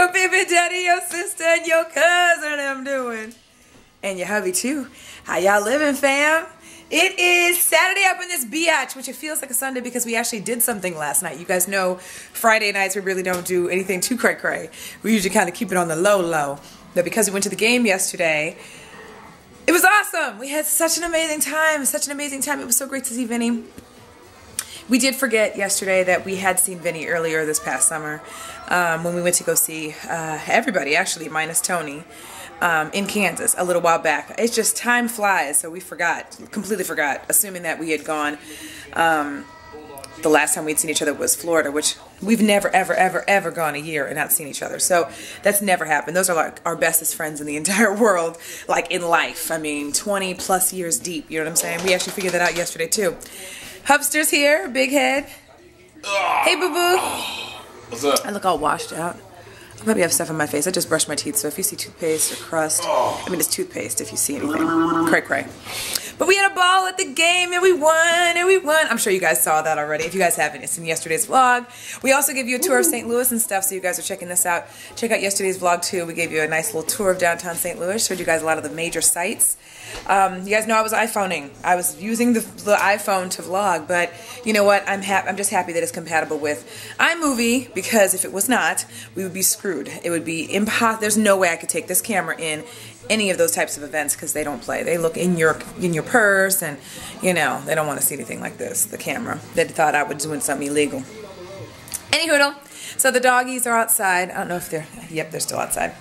your baby daddy, your sister, and your cousin I'm doing. And your hubby too. How y'all living, fam? It is Saturday up in this biatch, which it feels like a Sunday because we actually did something last night. You guys know Friday nights we really don't do anything too cray-cray. We usually kind of keep it on the low. But because we went to the game yesterday, it was awesome. We had such an amazing time. It was so great to see Vinny. We did forget yesterday that we had seen Vinny earlier this past summer when we went to go see everybody, actually, minus Tony, in Kansas a little while back. It's just time flies, so we completely forgot, assuming that we had gone. The last time we'd seen each other was Florida, which we've never, ever gone a year and not seen each other. So that's never happened. Those are like our bestest friends in the entire world, like in life. I mean, 20 plus years deep, you know what I'm saying? We actually figured that out yesterday too. Hubster's here, big head. Hey, boo-boo. What's up? I look all washed out. I probably have stuff on my face. I just brushed my teeth, so if you see toothpaste or crust, I mean, it's toothpaste if you see anything. Cray-cray. But we had a ball at the game, and we won, I'm sure you guys saw that already. If you guys haven't, it's in yesterday's vlog. We also gave you a tour of St. Louis and stuff, so you guys are checking this out. Check out yesterday's vlog, too. We gave you a nice little tour of downtown St. Louis. Showed you guys a lot of the major sites. You guys know I was iPhoning. I was using the iPhone to vlog, but you know what? I'm just happy that it's compatible with iMovie, because if it was not, we would be screwed. It would be impossible. There's no way I could take this camera in any of those types of events because they don't play. They look in your purse, and you know they don't want to see anything like this. The camera. They thought I was doing something illegal. Anyhoodle. So the doggies are outside. I don't know if they're. Yep, they're still outside.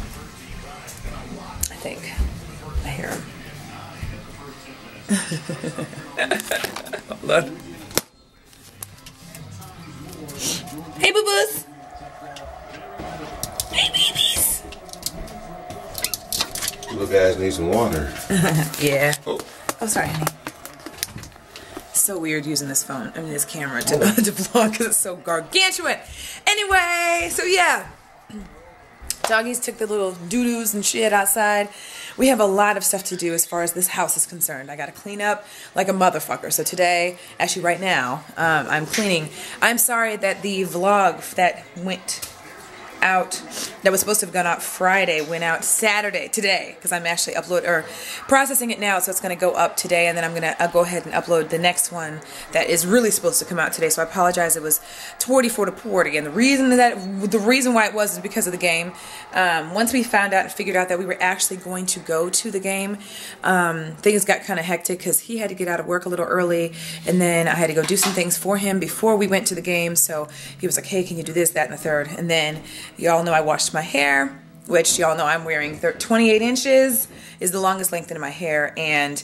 I think I hear them. Hold on. Hey, boo-boos. Hey, babies. You guys need some water. Yeah. Oh, sorry, honey. It's so weird using this phone. I mean, this camera to vlog because it's so gargantuan. Anyway, so yeah. Doggies took the little doo-doos and shit outside. We have a lot of stuff to do as far as this house is concerned. I gotta clean up like a motherfucker. So today, actually right now, I'm cleaning. I'm sorry that the vlog that went out, that was supposed to have gone out Friday, went out today, because I'm actually processing it now, so it's going to go up today, and then I'm going to go ahead and upload the next one that is really supposed to come out today. So I apologize, it was 24 to 40, and the reason why it was is because of the game. Once we found out and figured out that we were actually going to go to the game, things got kind of hectic because he had to get out of work a little early, and then I had to go do some things for him before we went to the game. So he was like, hey, can you do this, that, and the third? And then y'all know I washed my hair, which y'all know I'm wearing 28 inches is the longest length in my hair, and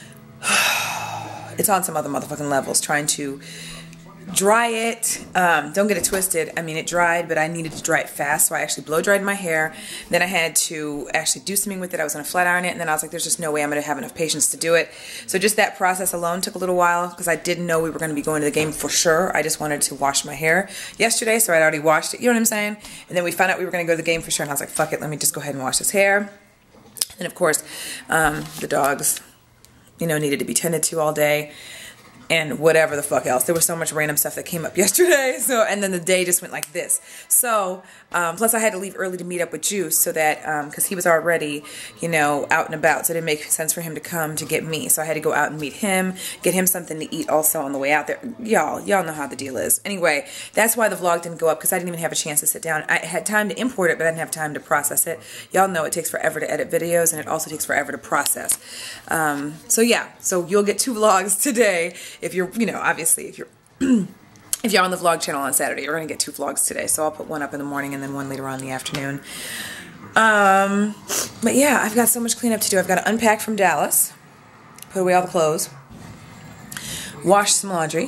it's on some other motherfucking levels trying to dry it. Don't get it twisted. I mean, it dried, but I needed to dry it fast, so I actually blow dried my hair. Then I had to actually do something with it. I was going to flat iron it, and then I was like, there's just no way I'm going to have enough patience to do it. So just that process alone took a little while because I didn't know we were going to be going to the game for sure. I just wanted to wash my hair yesterday, so I'd already washed it. You know what I'm saying? And then we found out we were going to go to the game for sure, and I was like, fuck it, let me just go ahead and wash this hair. And of course, the dogs, you know, needed to be tended to all day. And whatever the fuck else. There was so much random stuff that came up yesterday. So, and then the day just went like this. So, plus I had to leave early to meet up with Juice so that, because he was already, you know, out and about. So it didn't make sense for him to come to get me. So I had to go out and meet him, get him something to eat also on the way out there. Y'all know how the deal is. Anyway, that's why the vlog didn't go up, because I didn't even have a chance to sit down. I had time to import it, but I didn't have time to process it. Y'all know it takes forever to edit videos, and it also takes forever to process. So yeah, so you'll get 2 vlogs today. If you're, you know, obviously, if you're if you're on the vlog channel on Saturday, you're going to get 2 vlogs today. So I'll put one up in the morning and then one later on in the afternoon. But yeah, I've got so much cleanup to do. I've got to unpack from Dallas, put away all the clothes, wash some laundry.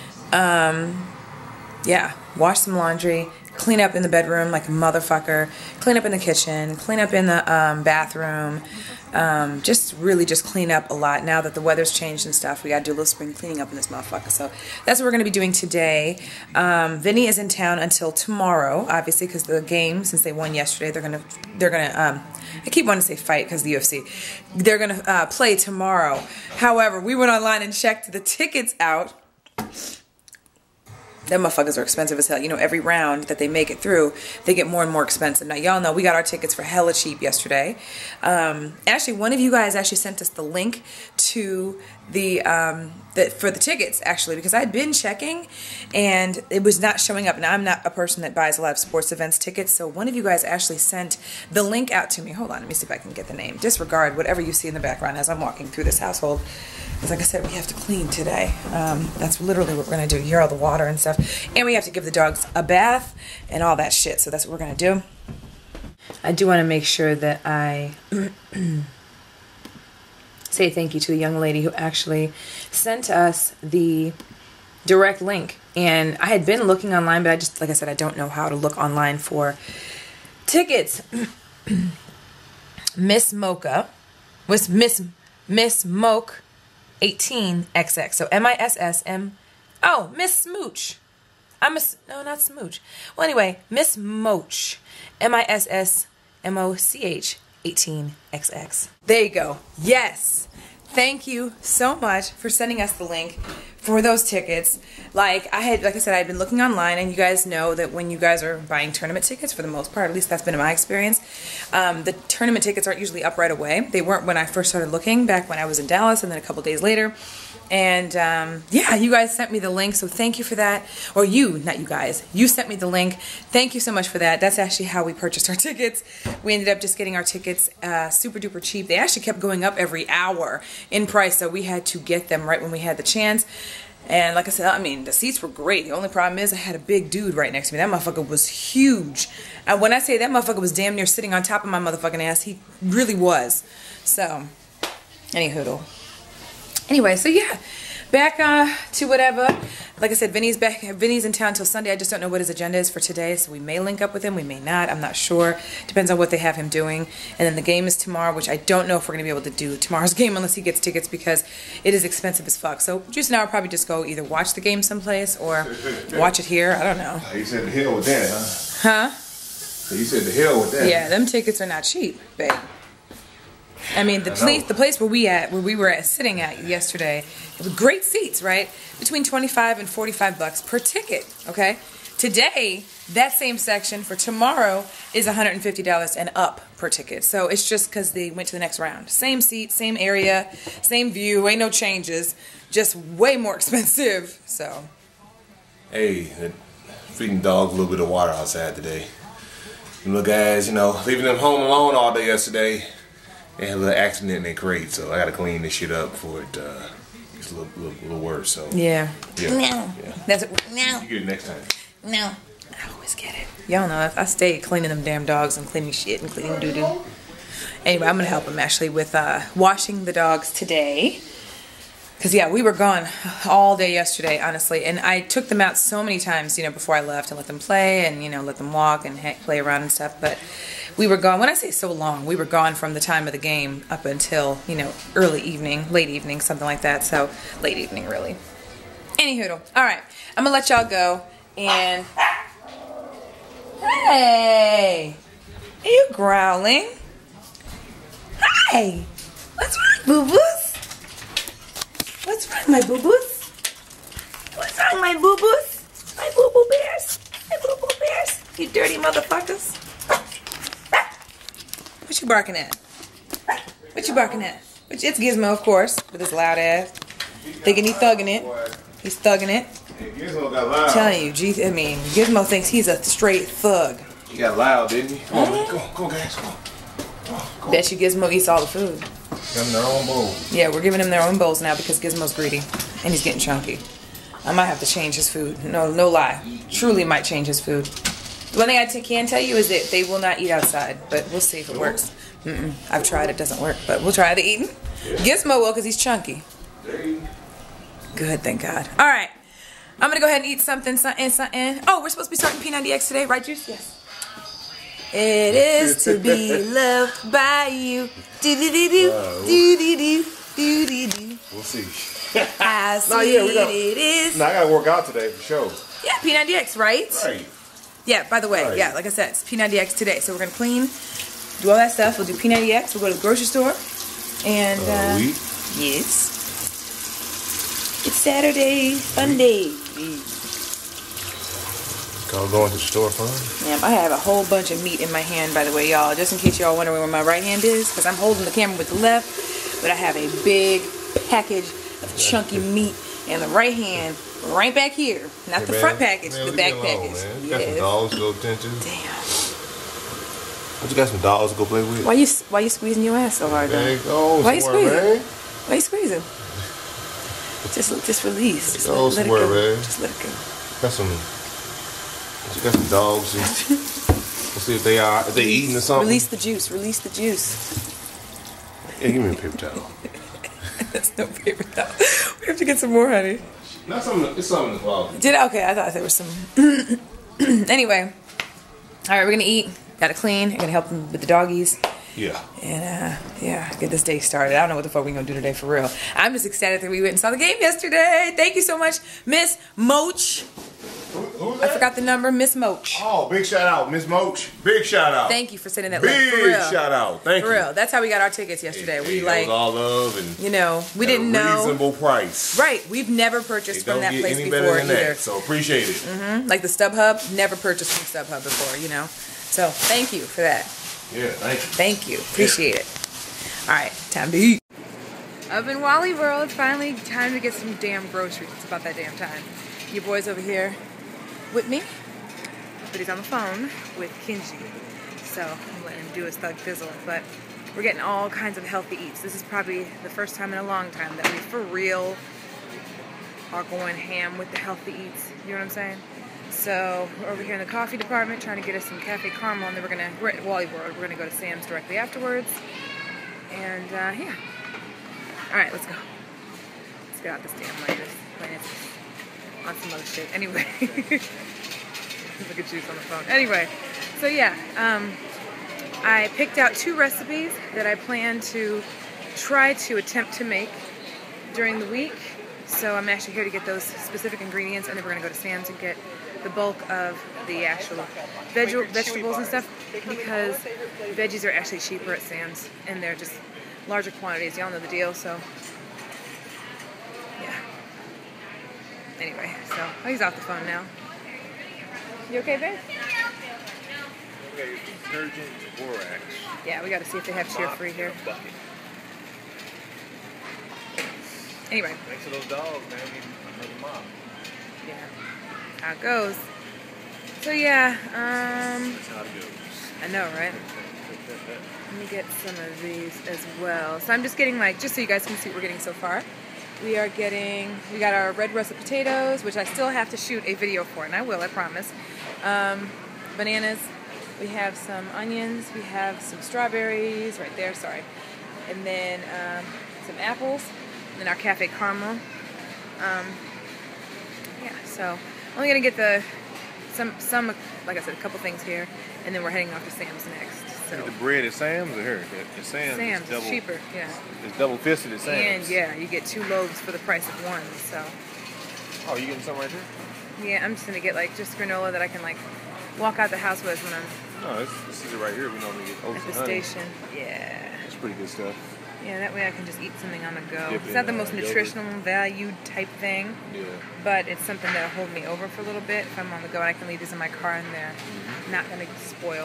Yeah, wash some laundry, clean up in the bedroom like a motherfucker, clean up in the kitchen, clean up in the bathroom. Just really just clean up a lot. Now that the weather's changed and stuff, we gotta do a little spring cleaning up in this motherfucker. So that's what we're gonna be doing today. Vinny is in town until tomorrow, obviously, because the game, since they won yesterday, they're gonna I keep wanting to say fight because the UFC. They're gonna play tomorrow. However, we went online and checked the tickets out. them motherfuckers are expensive as hell. You know, every round that they make it through, they get more and more expensive. Now, y'all know we got our tickets for hella cheap yesterday. Actually, one of you guys actually sent us the link to for the tickets, actually, because I'd been checking and it was not showing up. Now, I'm not a person that buys a lot of sports events tickets, so one of you guys actually sent the link out to me. Hold on, let me see if I can get the name. Disregard whatever you see in the background as I'm walking through this household. Because like I said, we have to clean today. That's literally what we're going to do. You hear all the water and stuff. And we have to give the dogs a bath and all that shit. So that's what we're going to do. I do want to make sure that I say thank you to the young lady who actually sent us the direct link. And I had been looking online, but I just, like I said, I don't know how to look online for tickets. Miss Mocha was Miss Moke 18XX. So MISSM. Oh, Miss Smooch. No, not Smooch. Well, anyway, Miss Moch. MISSMOCH 18XX. There you go. Yes. Thank you so much for sending us the link for those tickets. Like I said, I'd been looking online, and you guys know that when you guys are buying tournament tickets, for the most part, at least that's been my experience, the tournament tickets aren't usually up right away. They weren't when I first started looking, back when I was in Dallas, and then a couple days later. And yeah, you guys sent me the link, so thank you for that. Or you, not you guys. You sent me the link. Thank you so much for that. That's actually how we purchased our tickets. We ended up just getting our tickets super duper cheap. They actually kept going up every hour in price, so we had to get them right when we had the chance. And like I said, I mean, the seats were great. The only problem is I had a big dude right next to me. That motherfucker was huge. And when I say that motherfucker was damn near sitting on top of my motherfucking ass, he really was. So, anyhoodle. Anyway, so yeah, back to whatever. Like I said, Vinny's back. Vinny's in town until Sunday. I just don't know what his agenda is for today, so we may link up with him. We may not. I'm not sure. Depends on what they have him doing. And then the game is tomorrow, which I don't know if we're going to be able to do tomorrow's game unless he gets tickets because it is expensive as fuck. So Juice and I will probably just go either watch the game someplace or watch it here. I don't know. You said the hell with that, huh? Huh? So you said the hell with that. Yeah, them tickets are not cheap, babe. I mean, the place where we were sitting at yesterday, it was great seats, right? Between $25 and $45 per ticket, okay? Today, that same section for tomorrow is $150 and up per ticket. So it's just because they went to the next round. Same seat, same area, same view, ain't no changes, just way more expensive, so. Hey, feeding dogs a little bit of water outside today. Them little guys, you know, leaving them home alone all day yesterday. They had a little accident in their crate, so I gotta clean this shit up before it gets a little worse. So yeah. No. Yeah. That's it. No. You get it next time. No. I always get it. Y'all know I stay cleaning them damn dogs and cleaning shit and cleaning doo doo. Anyway, I'm gonna help him actually with washing the dogs today. Cause yeah, we were gone all day yesterday, honestly, and I took them out so many times, you know, before I left and let them play and, you know, let them walk and play around and stuff. But we were gone. When I say so long, we were gone from the time of the game up until, you know, early evening, late evening, something like that. So late evening, really. Anyhoodle. All right, I'm gonna let y'all go. And hey, are you growling? Hi. What's wrong, boo-boos? What's wrong, my boo-boos? What's wrong, my boo-boos? My boo-boo bears? My boo-boo bears? You dirty motherfuckers. What you barking at? What you barking at? It's Gizmo, of course, with his loud ass. Thinking he's thugging it. He's thugging it. Hey, Gizmo got loud. I'm telling you, Gizmo thinks he's a straight thug. He got loud, didn't he? Come on, go, guys, come on. Go. Bet you Gizmo eats all the food. Give them their own bowls. Yeah, we're giving him their own bowls now because Gizmo's greedy. And he's getting chunky. I might have to change his food. No lie. Truly might change his food. The one thing I can tell you is that they will not eat outside. But we'll see if it works. I've tried. It doesn't work. But we'll try the eating. Yeah. Gizmo will because he's chunky. Good, thank God. All right. I'm going to go ahead and eat something. Oh, we're supposed to be starting P90X today, right, Juice? Yes. It is to be loved by you. Do-do-do-do. We'll see. How sweet it is. No, I gotta work out today for sure. Yeah, P90X, right? Right. Yeah, by the way, right. Yeah, like I said, it's P90X today. So we're going to clean, do all that stuff. We'll do P90X. We'll go to the grocery store. And, yes. It's Saturday, fun day. Call going to the store fun. Yeah, I have a whole bunch of meat in my hand, by the way, y'all. Just in case y'all wondering where my right hand is, because I'm holding the camera with the left, but I have a big package of chunky meat in the right hand, right back here. Not the front package, the back package. Man. You got some dogs to go tend to. Damn. What, you got some dogs to go play with? Why you squeezing your ass so hard, though? Why you squeezing? Man. Why you squeezing? Just release. Just let it go. Man. Just let it go. You got some dogs. Let's see if they eating or something. Release the juice. Release the juice. Yeah, give me a paper towel. That's no paper towel. We have to get some more, honey. Not something. It's something in the closet. Okay, I thought there was some. Anyway, all right, we're gonna eat. Gotta clean. I'm gonna help them with the doggies. Yeah. And yeah, get this day started. I don't know what the fuck we're gonna do today for real. I'm just excited that we went and saw the game yesterday. Thank you so much, Miss Moach. Who's that? I forgot the number, Miss Moach. Oh, big shout out, Miss Moach. Big shout out. Thank you for sending that link. Big shout out. Thank you. For real. That's how we got our tickets yesterday. We like all love and we didn't know. Reasonable price. Right. We've never purchased from that place before either. So appreciate it. Like the StubHub, never purchased from StubHub before, So thank you for that. Yeah, thank you. Thank you. Appreciate it. All right, time to eat. Up in Wally World, finally time to get some damn groceries. It's about that damn time. Your boy's over here with me, but he's on the phone with Kenji. So I'm letting him do his thug fizzle. But we're getting all kinds of healthy eats. This is probably the first time in a long time that we for real are going ham with the healthy eats. You know what I'm saying? So we're over here in the coffee department trying to get us some cafe caramel, and then we're at Wally World. We're gonna go to Sam's directly afterwards. And yeah. All right, let's go. Let's get out this damn lane. On some other shit. Anyway. Look at Juice on the phone. Anyway, so yeah, I picked out 2 recipes that I plan to try to attempt to make during the week. So I'm actually here to get those specific ingredients, and then we're gonna go to Sam's and get the bulk of the actual vegetables and stuff, because veggies are actually cheaper at Sam's and they're just larger quantities. Y'all know the deal. So yeah. Anyway, so he's off the phone now. You okay, babe? Okay, detergent, borax. Yeah, we got to see if they have cheer-free here. Anyway. Thanks to those dogs, man. We need another mop. Yeah. How it goes. So yeah, That's how it goes. I know, right? Let me get some of these as well. So I'm just getting just so you guys can see what we're getting so far. We got our red russet potatoes, which I still have to shoot a video for, and I will, I promise. Bananas. We have some onions. We have some strawberries right there, sorry. And then some apples. And then our cafe caramel. Yeah, so I'm only gonna get some like I said, a couple things here, and then we're heading off to Sam's next. So the bread at Sam's or here? At Sam's is cheaper, yeah. It's double fisted at Sam's. And yeah, you get 2 loaves for the price of 1. So. Oh, you getting some right here? Yeah, I'm just gonna get just granola that I can walk out the house with when I'm. No, this is it right here. We normally get oats at the and honey. station. Yeah. It's pretty good stuff. Yeah, that way I can just eat something on the go. It's not the most nutritional valued type thing, but it's something that'll hold me over for a little bit if I'm on the go, and I can leave this in my car and they're not gonna spoil,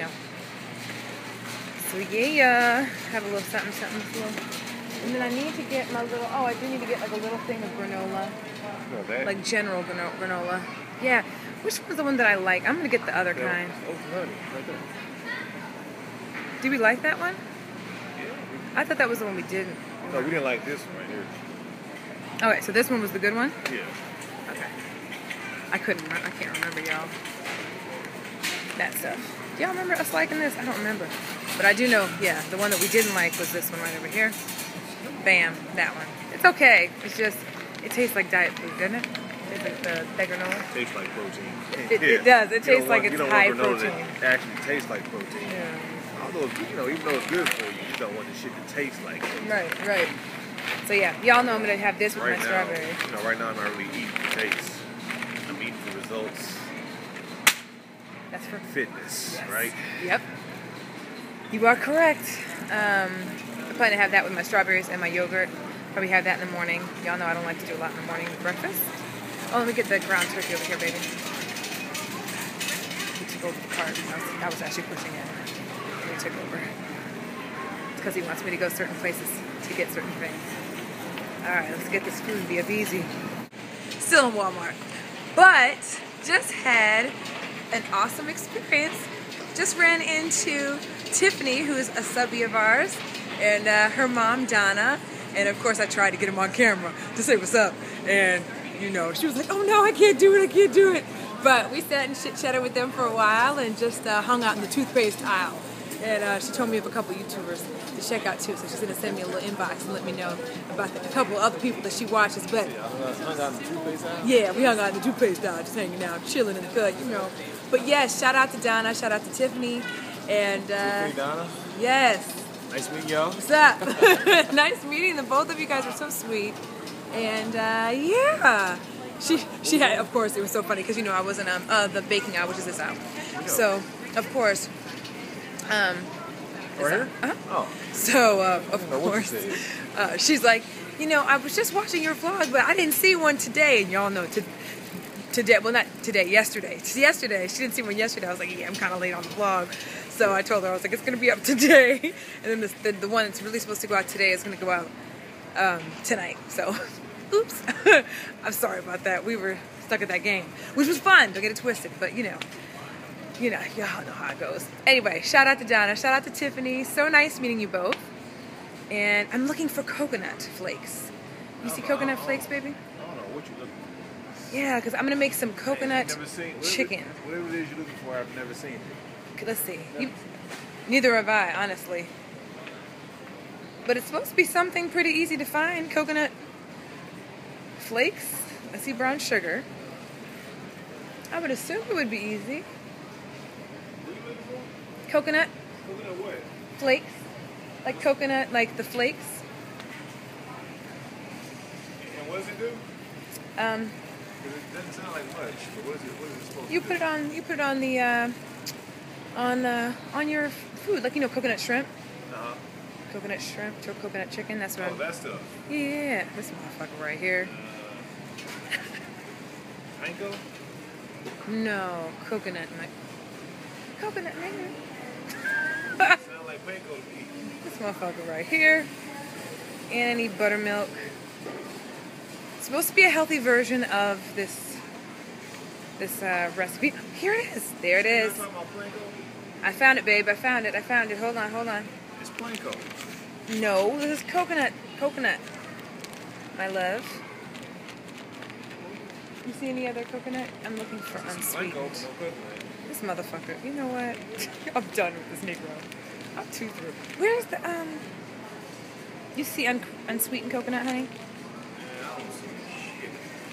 So yeah, have a little something. And then I need to get my little, I do need to get a little thing of granola. Like general granola. Yeah, which one's the one that I like? I'm gonna get the other kind. Oats and honey, right there. Do we like that one? I thought that was the one we didn't. No, we didn't like this one right here. Okay, so this one was the good one? Yeah. Okay. I can't remember, y'all. That stuff. Do y'all remember us liking this? I don't remember. But I do know, yeah, the one that we didn't like was this one right over here. Bam, that one. It's okay. It's just, it tastes like diet food, doesn't it? It's like the granola. It tastes like protein. It does. It tastes like it's high protein. It actually tastes like protein. Yeah. Although, even though it's good for you, you don't want the shit to taste like it. Right. So yeah, y'all know I'm gonna have this with my strawberries. Right now I'm not really eating for taste. I'm eating for results. That's for fitness, yes. Right? Yep. You are correct. I plan to have that with my strawberries and my yogurt. Probably have that in the morning. Y'all know I don't like to do a lot in the morning with breakfast. Oh, let me get the ground turkey over here, baby. took over the cart. I was actually pushing it. And he took over. It's because he wants me to go certain places to get certain things. Alright, let's get this food. Be easy. Still in Walmart. But just had an awesome experience. Just ran into Tiffany, who's a subby of ours, and her mom, Donna. And of course I tried to get him on camera to say what's up. And you know, she was like, oh no, I can't do it. But we sat and chit-chatted with them for a while and just hung out in the toothpaste aisle. And she told me of a couple YouTubers to check out too. So she's going to send me a little inbox and let me know about a couple other people that she watches. But Hung out in the toothpaste aisle? yeah, we hung out in the toothpaste aisle, just hanging out, chilling in the cut, you know. But yes, shout out to Donna, shout out to Tiffany. And Hey, Donna. yes. Nice meeting y'all. What's up? Nice meeting. The both of you guys were so sweet. And yeah. She had, of course, it was so funny because, you know, I wasn't the baking aisle, which is this aisle. So, of course, Right here? Oh. So, of course, she's like, you know, I was just watching your vlog, but I didn't see one today. And y'all know, today, well, not today, yesterday. Yesterday. She didn't see one yesterday. I was like, yeah, I'm kind of late on the vlog. So I told her, I was like, it's going to be up today. And then the one that's really supposed to go out today is going to go out tonight. So... oops. I'm sorry about that. We were stuck at that game, which was fun. Don't get it twisted, but you know, y'all know how it goes. Anyway, shout out to Donna. Shout out to Tiffany. So nice meeting you both. And I'm looking for coconut flakes. You see coconut flakes, baby? I don't know what you're looking for. Yeah, because I'm going to make some coconut chicken. Whatever it is you're looking for, I've never seen it. Let's see. Neither have I, honestly. But it's supposed to be something pretty easy to find. Coconut flakes. I see brown sugar. I would assume it would be easy. Coconut. Coconut what? Flakes. Like coconut, like the flakes. And what does it do? It doesn't sound like much, but what is it supposed to do? You put it on your food, like, you know, coconut shrimp. Coconut shrimp or coconut chicken. That's what. Oh, that stuff. Yeah, this motherfucker right here. Mango? No, coconut. Coconut nigga. Sound like mango to me. This motherfucker right here. And I need buttermilk. It's supposed to be a healthy version of this recipe. Here it is. There it is. You're talking about planko? I found it, babe. I found it. Hold on. It's planko. No, this is coconut. Coconut. My love. You see any other coconut? I'm looking for unsweetened. Planko, no coconut. This motherfucker. You know what? I'm done with this Negro. I'm too through. Where's the You see unsweetened coconut, honey? Yeah, I don't see shit.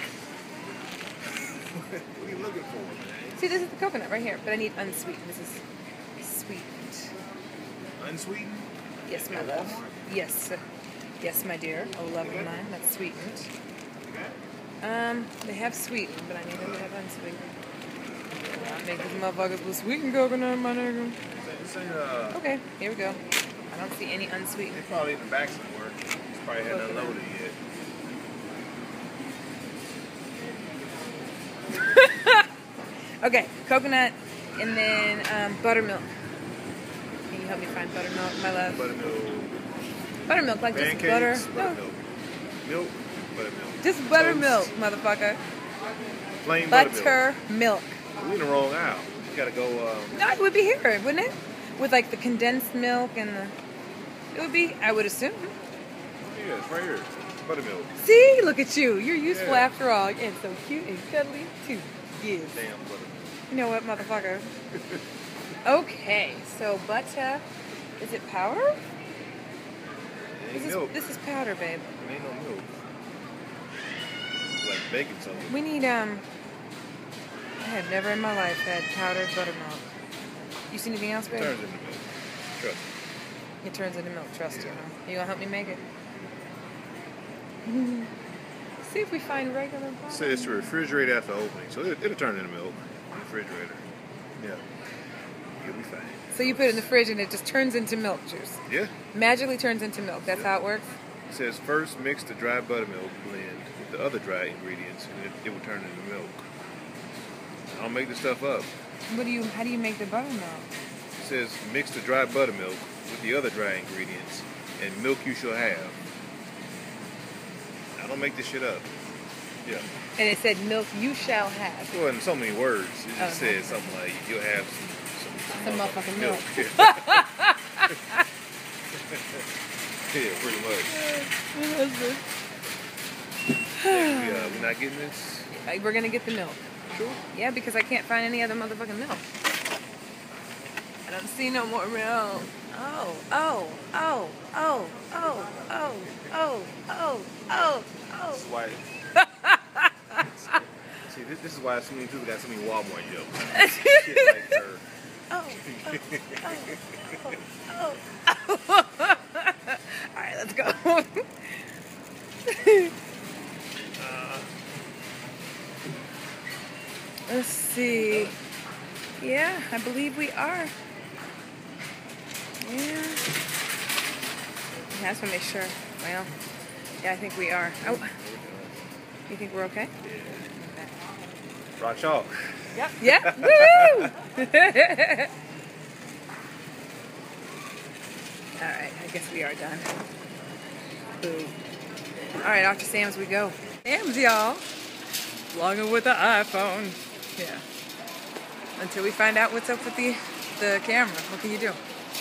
What are you looking for, man? See, this is the coconut right here, but I need unsweetened. This is sweetened. Unsweetened? Yes, my love. Yes, my dear. Oh, love of mine. That's sweetened. They have sweetened, but I need them to have unsweetened. I make these motherfuckers with sweetened coconut, my nigga. Okay, here we go. I don't see any unsweetened. It's probably in the back somewhere. It's probably hadn't unloaded yet. Okay, coconut, and then buttermilk. Can you help me find buttermilk, my love? Buttermilk, like Pancakes, just butter. buttermilk. Milk, buttermilk. Just buttermilk, motherfucker. Plain buttermilk. Buttermilk. We're in the wrong aisle. You gotta go. No, it would be here, wouldn't it? With like the condensed milk and the. It would be, I would assume. Yeah, it's right here. Buttermilk. See, look at you. You're useful Yeah. after all, and so cute and cuddly too. Yes. Damn buttermilk. You know what, motherfucker? Okay, so butter. Is it powder? It ain't milk. This is powder, babe. It ain't no milk. It's like baking something. We need I have never in my life had powdered buttermilk. You see anything else, It babe? turns into milk. Trust me. It turns into milk. Trust you. Huh? You gonna help me make it? See if we find regular butter. So it's refrigerated after opening, so it'll turn into milk in the refrigerator. Yeah. You'll be fine. So you put it in the fridge and it just turns into milk juice. Yeah. Magically turns into milk. That's how it works. It says first mix the dry buttermilk blend with the other dry ingredients, and it will turn into milk. I don't make this stuff up. How do you make the buttermilk? It says mix the dry buttermilk with the other dry ingredients and milk you shall have. I don't make this shit up. Yeah. And it said milk you shall have. Well, in so many words, it just said something like you'll have some motherfucking milk. Yeah, pretty much. We're not getting this? We're gonna get the milk. Sure. Yeah, because I can't find any other motherfucking milk. I don't see no more milk. Oh. This is why. See, this is why so many people got so many Walmart jokes. Shit like her. Alright, let's go. Let's see. Yeah, I believe we are. Yeah. I just want to make sure. Well, yeah, I think we are. Oh, you think we're okay? Yeah. Rock chalk. Yep. Yeah. Woo! Alright, I guess we are done. Boo. Alright, off to Sam's we go. Sam's, y'all. Vlogging with the iPhone. Yeah. Until we find out what's up with the camera. What can you do?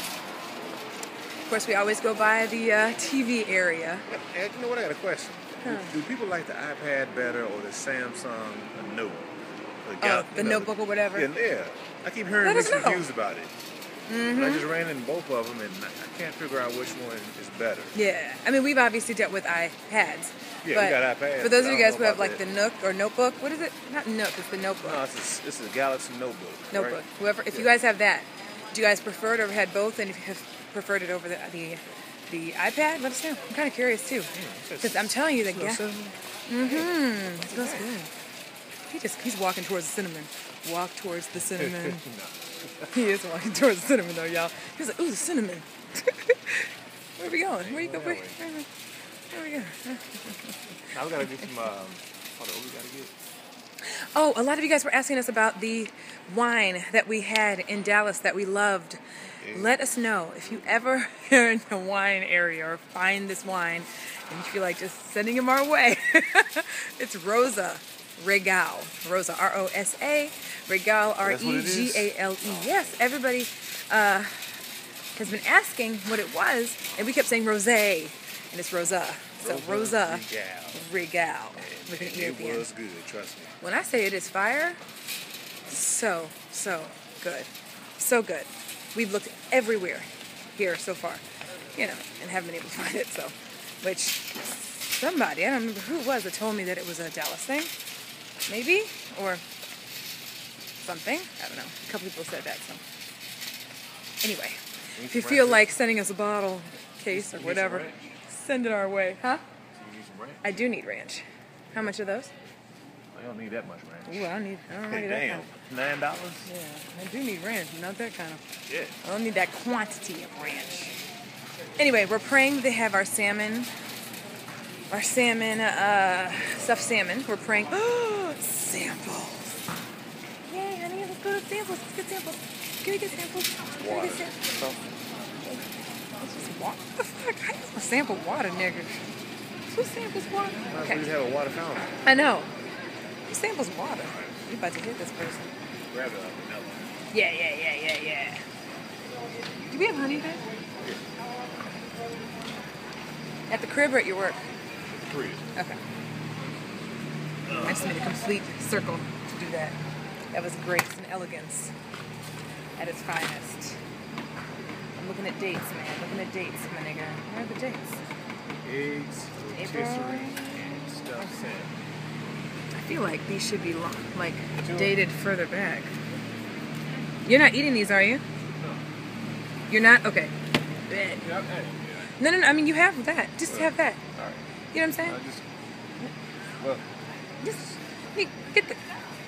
Of course, we always go by the TV area. Hey, you know what? I got a question. Huh. Do people like the iPad better or the Samsung Note? The notebook or whatever? Yeah. I keep hearing mixed reviews about it. I just ran in both of them, and I can't figure out which one is better. Yeah. I mean, we've obviously dealt with iPads. Yeah, but we got iPads. For those of you guys who have like the Nook or Notebook, what is it? Not Nook, it's the Notebook. No, it's a Galaxy Notebook. Notebook. Right? If you guys have that, do you guys prefer it or had both? And if you have preferred it over the iPad, let us know. I'm kind of curious too, because I'm telling you that. It smells good. He's walking towards the cinnamon. Walk towards the cinnamon. He is walking towards the cinnamon though, y'all. He's like, ooh, the cinnamon. Where are we going? Where you go? Where are we going? Now we gotta get some. Hold on, we gotta get. Oh, a lot of you guys were asking us about the wine that we had in Dallas that we loved. Yeah. Let us know if you ever are in the wine area or find this wine and you feel like just sending them our way. It's Rosa Regal. Rosa, R-O-S-A. Regal, R-E-G-A-L-E. Yes, everybody has been asking what it was, and we kept saying rosé, and it's Rosa. So Rosa Regal. With an E at the end. It was good, trust me. When I say it is fire, so good. So good. We've looked everywhere here so far, and haven't been able to find it, so. Which, somebody, I don't remember who it was that told me that it was a Dallas thing. Maybe? Or something. I don't know. A couple people said that, so. Anyway, if you feel like sending us a bottle, case, or whatever, send it our way. Huh? You need some ranch? I do need ranch. How much are those? I don't need that much ranch. Ooh, I don't need that kind. $9? Yeah, I do need ranch, not that kind of. Yeah. I don't need that quantity of ranch. Anyway, we're praying they have our salmon, stuffed salmon. We're praying, samples. Yay, honey, let's go to samples. Let's get samples. Can we get samples? Water. Let's just water. What the fuck? I just want sample water, nigga. Who samples water? Okay. We just have a water fountain. I know. Who samples water? You about to hit this person. Grab a vanilla. Yeah. Do we have honey there? Yeah. At the crib or at your work? At the crib. Okay. I just made a complete circle to do that. That was grace and elegance at its finest. I'm looking at dates, man. Looking at dates, my nigga. Where are the dates? Eggs, April, and stuff. I feel like these should be dated further back. You're not eating these, are you? No. You're not? Okay. Yeah, No. I mean, you have that. Just have that. All right. You know what I'm saying? Just get the.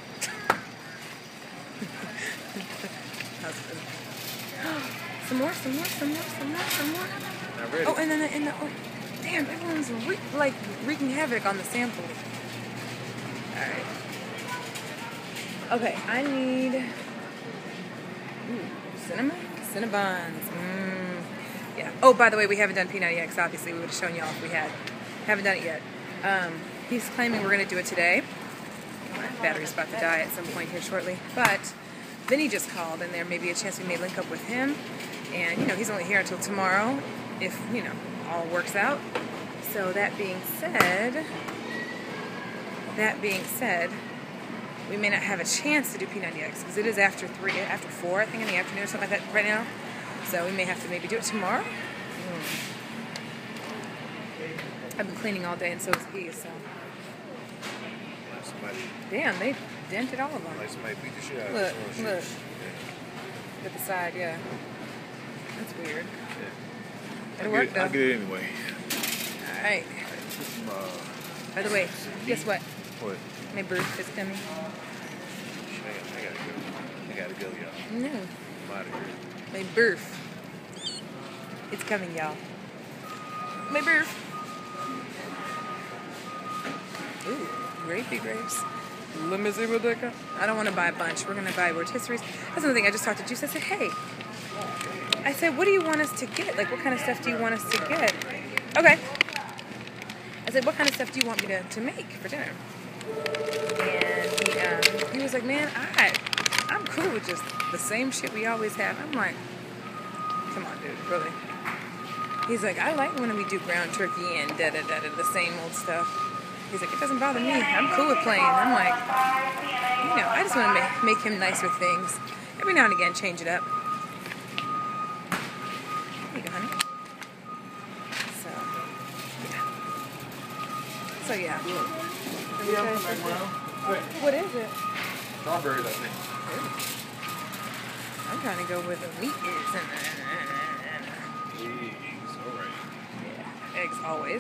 Some more. Not ready. Oh, and then damn, everyone's wreaking havoc on the samples. All right. Okay, I need Cinnabons. Yeah. Oh, by the way, we haven't done P90X. Obviously, we would have shown y'all if we had. Haven't done it yet. He's claiming we're gonna do it today. My battery's about to die at some point here shortly. But Vinny just called, and there may be a chance we may link up with him. And you know, he's only here until tomorrow, if you know all works out. So that being said, we may not have a chance to do P90X because it is after 4, I think, in the afternoon or something like that right now. So we may have to maybe do it tomorrow. I've been cleaning all day and so is he, so. Damn, they dented all of them. Like somebody beat the shit out of Look. Yeah. At the side, yeah. That's weird. Yeah. It'll work though. I'll get it anyway. Alright. By the way, guess what? What? My birth is coming. I gotta go, y'all. No. I'm out of here. My birth. It's coming, y'all. My birth. Ooh, grapey grapes. Let me see what they got. I don't want to buy a bunch. We're going to buy rotisseries. That's another thing. I just talked to Juice. I said, hey. I said, what do you want us to get? Like, what kind of stuff do you want us to get? Okay. I said, what kind of stuff do you want me to make for dinner? And he was like, man, I'm cool with just the same shit we always have. I'm like, come on, dude, really? He's like, I like when we do ground turkey and the same old stuff. He's like, it doesn't bother me. I'm cool with plain. I'm like, you know, I just want to make him nice with things. Every now and again, change it up. There you go, honey. So yeah. What is it? Strawberries, I think. I'm trying to go where the meat is. Eggs, alright. Yeah, eggs always.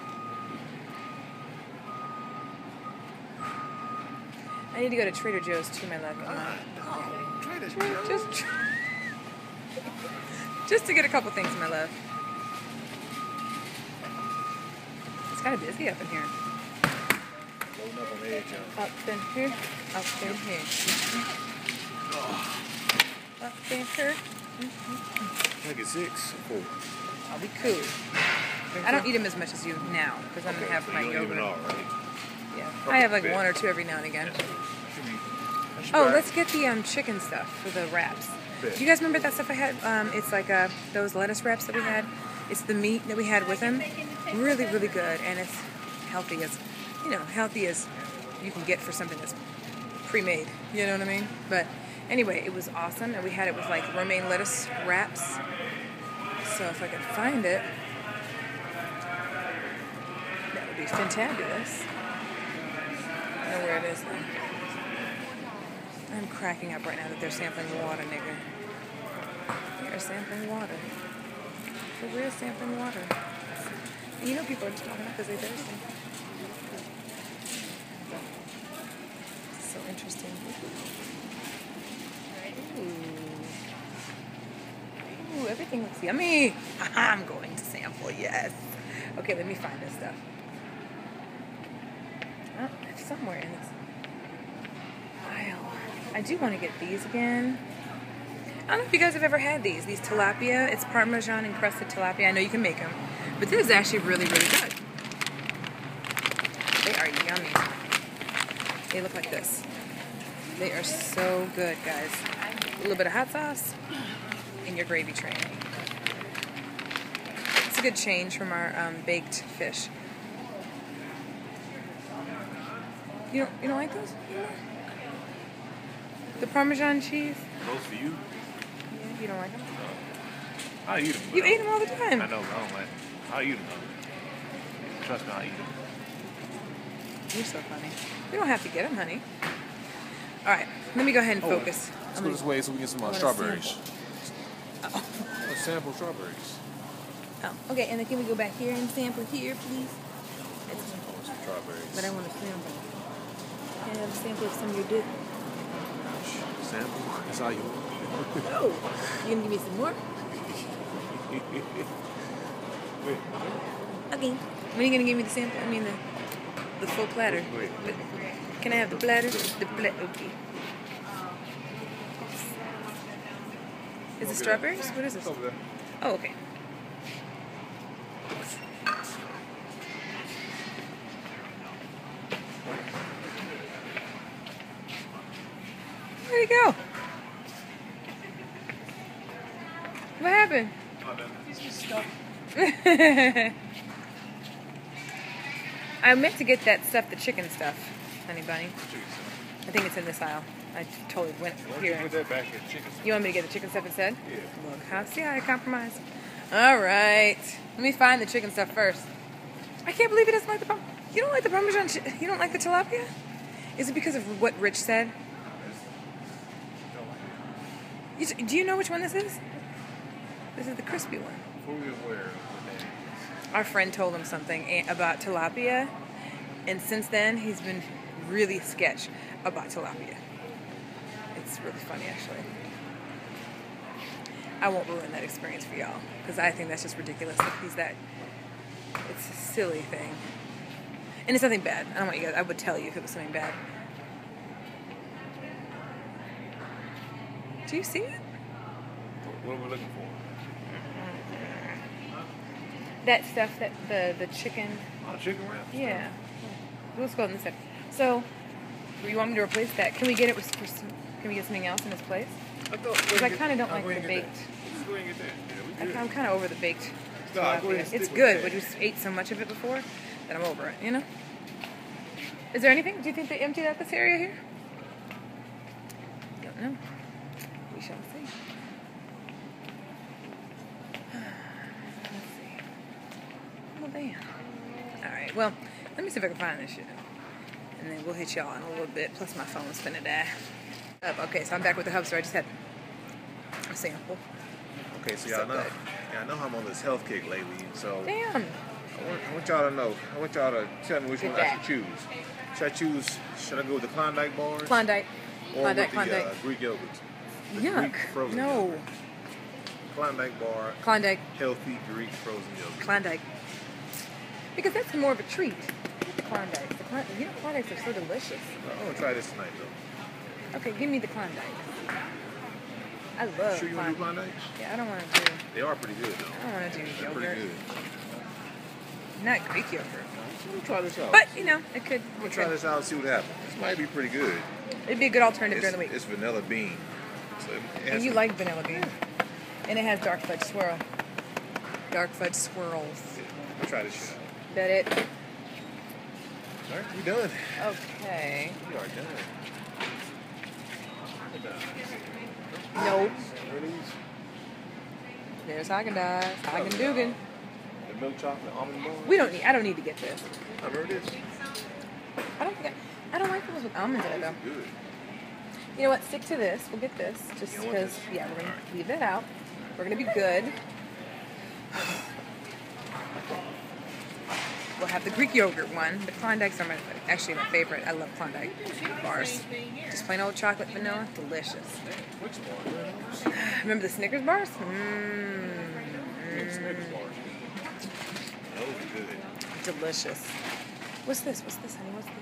I need to go to Trader Joe's too, my love. Trader Joe's. Just to get a couple things, my love. It's kind of busy up in here. Loading up on the edge, y'all. Up in here. Up in here. Up in here. Can I get 6 or 4? I'll be cool. I don't eat them as much as you now because I'm going to have my yogurt. All, right? Yeah. I have like 1 or 2 every now and again. Oh, let's get the chicken stuff for the wraps. Do you guys remember that stuff I had? It's like those lettuce wraps that we had. It's the meat that we had with them. Really, really good, and it's healthy as you can get for something that's pre-made. You know what I mean? But anyway, it was awesome, and we had it with like romaine lettuce wraps. So if I could find it, that would be fantabulous. I know where it is now. I'm cracking up right now that they're sampling water, nigga. They are sampling water. For real sampling water. And you know people are just talking up because they're thirsty. So interesting. Ooh, everything looks yummy. I'm going to sample, yes. Okay, let me find this stuff. Oh, it's somewhere in this aisle. I do want to get these again. I don't know if you guys have ever had these tilapia. It's Parmesan encrusted tilapia. I know you can make them, but this is actually really, really good. They are yummy. They look like this. They are so good, guys. A little bit of hot sauce in your gravy train. It's a good change from our baked fish. You don't like those? The Parmesan cheese? Those for you? Yeah, you don't like them? I eat them. You eat them all the time. I know, but I don't like them. I eat them. Trust me, I eat them. You're so funny. We don't have to get them, honey. All right, let me go ahead and focus. Let's go this way so we get some strawberries. Oh. Let's sample strawberries. Oh, okay, and then can we go back here and sample here, please? I want some strawberries. But I want to sample. Can I have a sample of some of your dip? Sample? That's all you want. Oh, you gonna give me some more? Wait. Okay. When are you gonna give me the sample? I mean the full platter. Wait. Can I have the platter? Okay. Is it strawberries? What is this? Over there. Oh, okay. Where'd he go? What happened? He's just stuck. I meant to get that stuff, the chicken stuff, honey bunny. I think it's in this aisle. I totally went here. Put that back in chicken. You want me to get the chicken stuff instead? Yeah. Look, see how I compromise? All right. Let me find the chicken stuff first. I can't believe he doesn't like the You don't like the Parmesan? You don't like the tilapia? Is it because of what Rich said? Do you know which one this is? This is the crispy one. Fully aware of what that is. Our friend told him something about tilapia, and since then he's been really sketch about tilapia. It's really funny, actually. I won't ruin that experience for y'all, because I think that's just ridiculous that he's that. It's a silly thing. And it's nothing bad. I don't want you guys, I would tell you if it was something bad. Do you see it? What are we looking for? That stuff, that the chicken. Oh, chicken wraps? Yeah. Let's go in this step. So, you want me to replace that? Can we get it with? Can we get something else in its place? Because I kind of don't like the baked. Let's go ahead and get that. Yeah, I'm kind of over the baked. No, go ahead and stick It's with good, that. but we just ate so much of it before that I'm over it. You know? Is there anything? Do you think they emptied out this area here? Don't know. We shall see. Let's see. Well, damn. All right. Well, let me see if I can find this shit. And then we'll hit y'all in a little bit. Plus my phone's finna die. Okay, so I'm back with the hub store. I just had a sample. Okay, so So y'all know. good. Yeah, I know I'm on this health kick lately, so Damn. I want y'all to know. I want y'all to tell me which Good one I Jack. should choose. Should I go with the Klondike bars? Klondike. Or Klondike, with the Klondike. Greek yogurt? The Yuck. Greek frozen No. yogurt. Klondike bar, Klondike. healthy Greek frozen yogurt. Klondike. Because that's more of a treat. The Klondike. You know, Klondikes are so delicious. I'm gonna try this tonight though. Okay, give me the Klondike. I love Sure you want to do Klondike. Klondikes? Yeah, I don't want to do. They are pretty good though. I don't want to do They're yogurt. pretty good. Not Greek yogurt. Let me try this out. But you know, it could. I'm gonna try this out and see what happens. This might be pretty good. It'd be a good alternative during the week. It's vanilla bean. So it has And you some- like vanilla bean. And it has dark fudge swirl. Dark fudge swirls. I'll try this shit out. Bet it. All right, we done. Okay. We are done. Nope. Where are these? There's Haagen-Dazs. Haagen-Duggan. The milk chocolate almond bars. I don't need to get this. I remember this. I don't like the ones with almonds in it though. Good. You know what? Stick to this. We'll get this. Just You want because, this? yeah, we're going to leave that out. We're going to be good. We'll have the Greek yogurt one. The Klondikes are actually my favorite. I love Klondike bars. Just plain old chocolate vanilla. Delicious. Which bar? Remember the Snickers bars? Snickers bars. Those are good. Delicious. What's this? What's this, honey? What's this?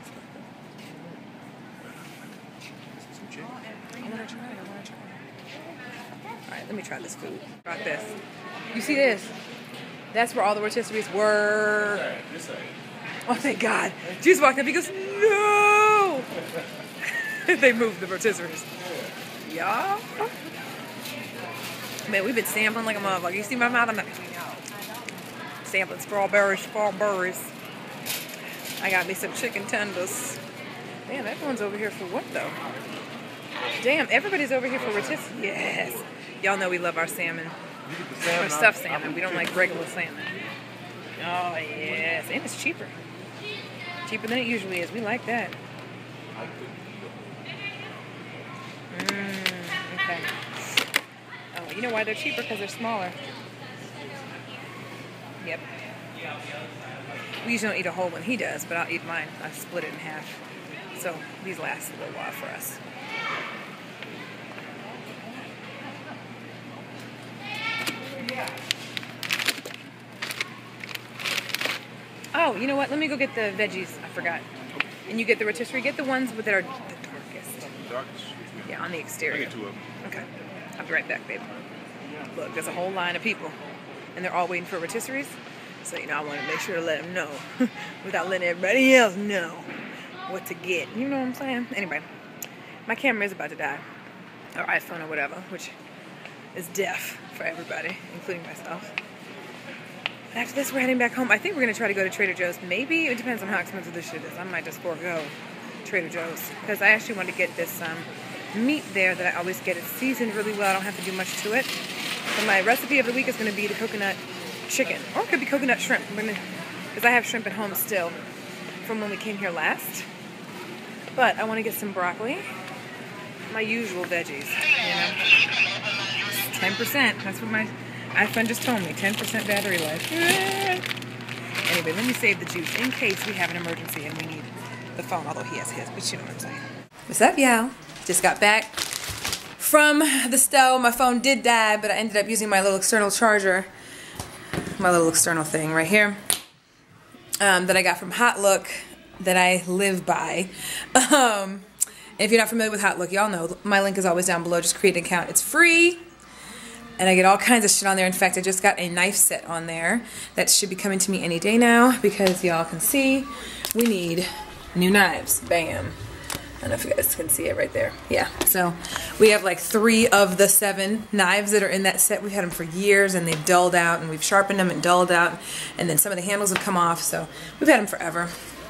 Some chicken. I want to try it. Alright, let me try this food. About this. You see this? That's where all the rotisseries were. This side. Oh, thank God. Jesus walked up. He goes, no! They moved the rotisseries. Yeah. Man, we've been sampling like a motherfucker. You see my mouth? I'm like, sampling strawberries. I got me some chicken tenders. Damn, everyone's over here for what, though? Damn, everybody's over here for rotisseries. Yes. Y'all know we love our salmon. Or stuffed salmon. We don't like regular salmon. Oh, yes. And it's cheaper. Cheaper than it usually is. We like that. Okay. Oh, you know why they're cheaper? Because they're smaller. Yep. We usually don't eat a whole one. He does, but I'll eat mine. I split it in half. So these last a little while for us. Oh, you know what? Let me go get the veggies. I forgot. And you get the rotisserie. Get the ones that are the darkest. Darkest. Yeah, on the I exterior. get two of them. Okay. I'll be right back, babe. Look, there's a whole line of people, and they're all waiting for rotisseries. So, you know, I want to make sure to let them know without letting everybody else know what to get. You know what I'm saying? Anyway, my camera is about to die, or iPhone or whatever, which is deaf for everybody, including myself. After this, we're heading back home. I think we're going to try to go to Trader Joe's. Maybe. It depends on how expensive this shit is. I might just forego Trader Joe's, because I actually want to get this meat there that I always get. It's seasoned really well. I don't have to do much to it. So my recipe of the week is going to be the coconut chicken, or it could be coconut shrimp, because I have shrimp at home still from when we came here last. But I want to get some broccoli, my usual veggies, you know. 10%. That's what my iPhone just told me. 10% battery life. Anyway, let me save the juice in case we have an emergency and we need the phone, although he has his, but you know what I'm saying. What's up, y'all? Just got back from the stove. My phone did die, but I ended up using my little external charger, my little external thing right here, that I got from Hot Look, that I live by. If you're not familiar with Hot Look, y'all know my link is always down below. Just create an account. It's free, and I get all kinds of shit on there. In fact, I just got a knife set on there that should be coming to me any day now, because y'all can see we need new knives. Bam. I don't know if you guys can see it right there. Yeah, so we have like 3 of the 7 knives that are in that set. We've had them for years, and they've dulled out, and we've sharpened them and dulled out, and then some of the handles have come off, so we've had them forever.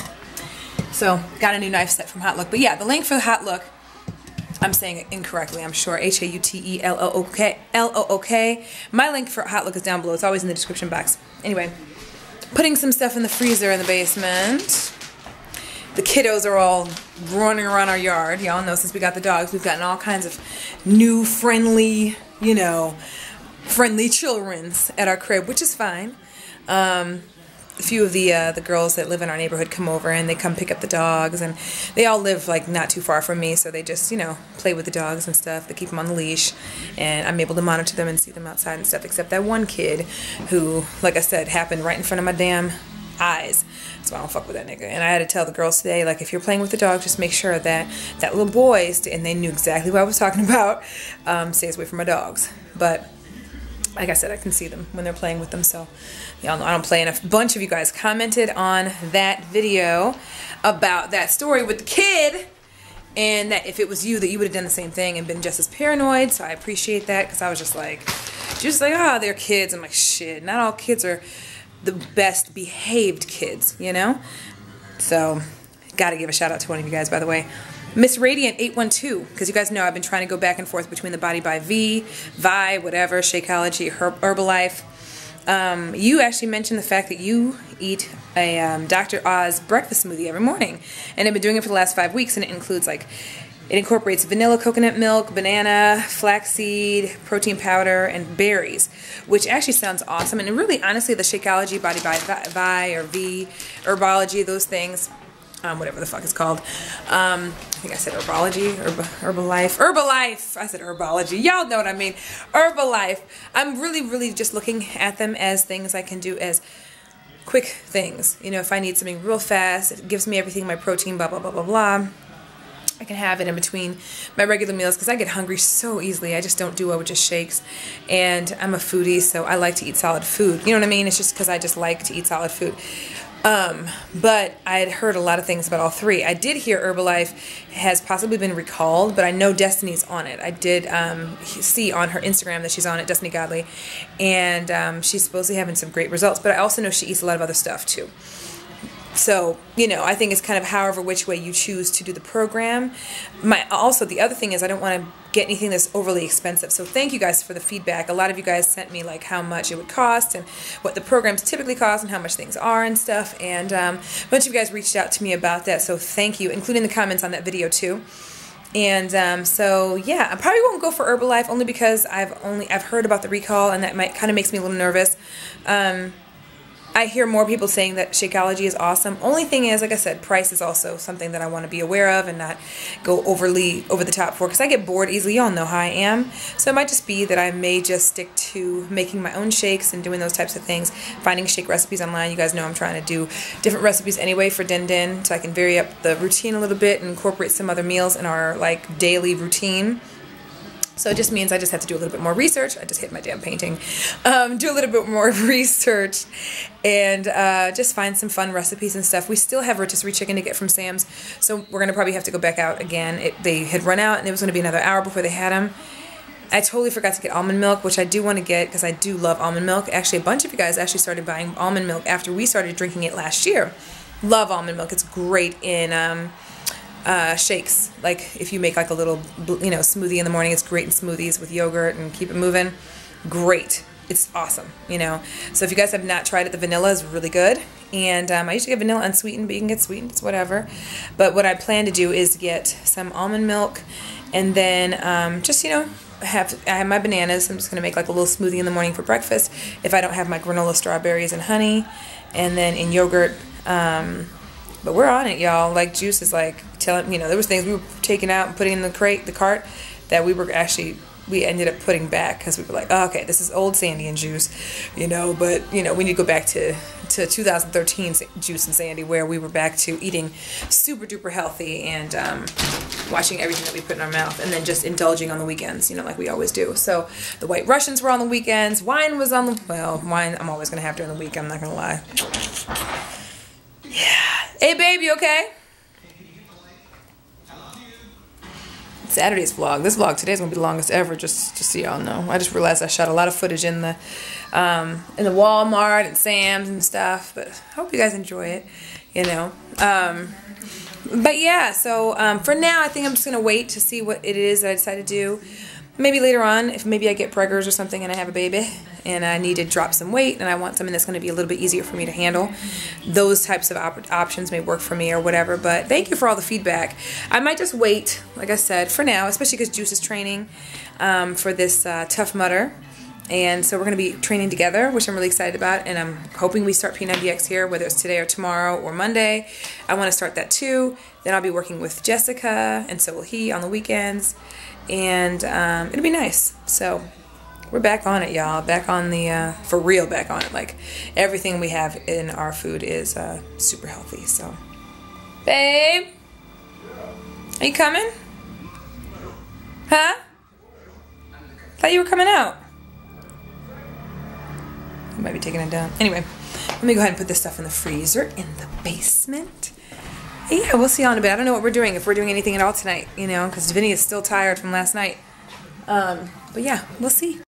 So, got a new knife set from Hot Look. But yeah, the link for Hot Look, I'm saying it incorrectly, I'm sure. H-A-U-T-E-L-O-O-K. My link for Hot Look is down below. It's always in the description box. Anyway, putting some stuff in the freezer in the basement. The kiddos are all running around our yard. Y'all know since we got the dogs, we've gotten all kinds of new friendly, you know, friendly childrens at our crib, which is fine. A few of the girls that live in our neighborhood come over, and they come pick up the dogs, and they all live like not too far from me, so they just, you know, play with the dogs and stuff. They keep them on the leash, and I'm able to monitor them and see them outside and stuff, except that one kid who, like I said, happened right in front of my damn eyes. So I don't fuck with that nigga. And I had to tell the girls today, like, if you're playing with the dog, just make sure that that little boy, and they knew exactly what I was talking about, stays away from my dogs. But like I said, I can see them when they're playing with them, so y'all know I don't play enough. A bunch of you guys commented on that video about that story with the kid, and that if it was you, that you would have done the same thing and been just as paranoid. So I appreciate that, because I was just like, oh, they're kids. I'm like, shit, not all kids are the best behaved kids, you know? So, gotta give a shout out to one of you guys, by the way. Miss Radiant 812, because you guys know I've been trying to go back and forth between the Body by Vi, whatever, Shakeology, Herbalife. You actually mentioned the fact that you eat a Dr. Oz breakfast smoothie every morning, and I've been doing it for the last 5 weeks, and it includes like, it incorporates vanilla, coconut milk, banana, flaxseed, protein powder, and berries, which actually sounds awesome. And really, honestly, the Shakeology, Body by Vi, or V, Herbology, those things, whatever the fuck it's called. I think I said Herbology, Herbalife. I said Herbology. Y'all know what I mean. Herbalife. I'm really, really just looking at them as things I can do as quick things. You know, if I need something real fast, it gives me everything, my protein, blah, blah, blah, blah, blah. I can have it in between my regular meals, because I get hungry so easily. I just don't do well with just shakes, and I'm a foodie, so I like to eat solid food. You know what I mean? It's just because I just like to eat solid food. But I had heard a lot of things about all 3. I did hear Herbalife has possibly been recalled, but I know Destiny's on it. I did see on her Instagram that she's on it, Destiny Godly, and she's supposedly having some great results, but I also know she eats a lot of other stuff too. So, you know, I think it's kind of however which way you choose to do the program. Also, the other thing is I don't want to get anything that's overly expensive. So thank you guys for the feedback. A lot of you guys sent me like how much it would cost and what the programs typically cost and how much things are and stuff. And a bunch of you guys reached out to me about that. So thank you, including the comments on that video too. And so yeah, I probably won't go for Herbalife, only because I've heard about the recall, and that kind of makes me a little nervous. I hear more people saying that Shakeology is awesome. Only thing is, like I said, price is also something that I want to be aware of and not go overly over the top for, because I get bored easily. Y'all know how I am. So it might just be that I may just stick to making my own shakes and doing those types of things, finding shake recipes online. You guys know I'm trying to do different recipes anyway for Din Din, so I can vary up the routine a little bit and incorporate some other meals in our like daily routine. So it just means I just have to do a little bit more research. I just hit my damn painting. Do a little bit more research and just find some fun recipes and stuff. We still have rotisserie chicken to get from Sam's, so we're going to probably have to go back out again. They had run out, and it was going to be another hour before they had them. I totally forgot to get almond milk, which I do want to get because I do love almond milk. Actually, a bunch of you guys actually started buying almond milk after we started drinking it last year. Love almond milk. It's great in shakes. Like if you make like a little, smoothie in the morning, it's great in smoothies with yogurt and keep it moving. Great. It's awesome, So if you guys have not tried it, the vanilla is really good. And I usually get vanilla unsweetened, but you can get sweetened, it's whatever. But what I plan to do is get some almond milk and then just, I have my bananas. I'm just going to make like a little smoothie in the morning for breakfast if I don't have my granola strawberries and honey. And then in yogurt, but we're on it, y'all. Like Juice is like telling, there was things we were taking out and putting in the cart that we ended up putting back because we were like, oh, okay, this is old Sandy and Juice, but we need to go back to 2013 Juice and Sandy where we were back to eating super duper healthy and watching everything that we put in our mouth and then just indulging on the weekends, like we always do. So the White Russians were on the weekends. Wine was on wine I'm always going to have during the week, I'm not going to lie. Yeah. Hey, babe, you okay? Saturday's vlog. This vlog today is going to be the longest ever, just so y'all know. I just realized I shot a lot of footage in the Walmart and Sam's and stuff, but I hope you guys enjoy it, But yeah, so for now, I think I'm just going to wait to see what it is that I decide to do. Maybe later on, if maybe I get preggers or something and I have a baby and I need to drop some weight and I want something that's going to be a little bit easier for me to handle, those types of options may work for me or whatever. But thank you for all the feedback. I might just wait, like I said, for now, especially because Juice is training for this Tough Mudder. And so we're going to be training together, which I'm really excited about. And I'm hoping we start P90X here, whether it's today or tomorrow or Monday. I want to start that too. Then I'll be working with Jessica, and so will he on the weekends. And it'll be nice. So we're back on it, y'all. Back on the, for real back on it. Like everything we have in our food is super healthy. So, babe, are you coming? Huh? Thought you were coming out. You might be taking it down. Anyway, let me go ahead and put this stuff in the freezer in the basement. Yeah, we'll see y'all in a bit. I don't know what we're doing, if we're doing anything at all tonight, because Vinny is still tired from last night. But yeah, we'll see.